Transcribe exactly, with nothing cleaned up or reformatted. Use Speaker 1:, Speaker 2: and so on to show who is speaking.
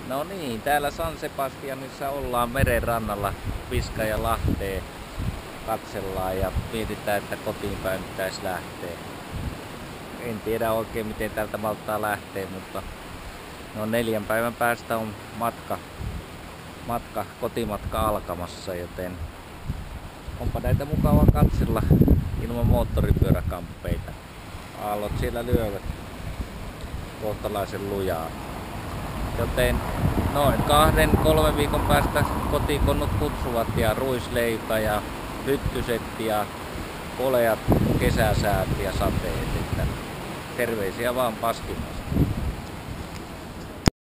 Speaker 1: No niin, täällä San Sebastianissa ollaan meren rannalla Piskajalahteen. Katsellaan ja mietitään, että kotiin päin pitäisi lähteä. En tiedä oikein miten täältä malttaa lähteä, mutta no neljän päivän päästä on matka, matka, kotimatka alkamassa, joten onpa näitä mukava katsella ilman moottoripyöräkamppeita. Aallot siellä lyövät kohtalaisen lujaa. Joten noin kahden, kolmen viikon päästä kotikonnut kutsuvat ja ruisleipä ja hyttyset ja koleat kesäsäät ja sateet. Että terveisiä vaan Paskimasta.